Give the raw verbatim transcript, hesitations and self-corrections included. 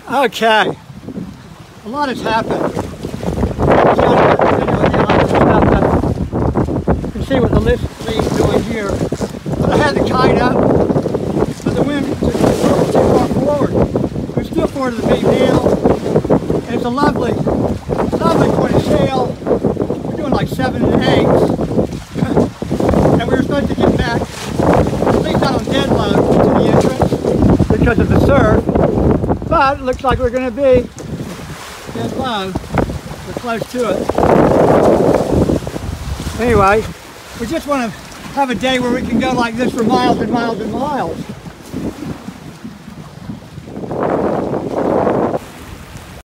Okay, a lot has happened. You can see what the lift is doing here. But I had the kite up, but the wind took it too far forward. We're still forward of the big deal. And it's a lovely, lovely point of sail. We're doing like seven and eights. And we were supposed to get back, at least not on dead load, to the entrance because of the surf. But it looks like we're going to be dead low. We're close to it. Anyway, we just want to have a day where we can go like this for miles and miles and miles.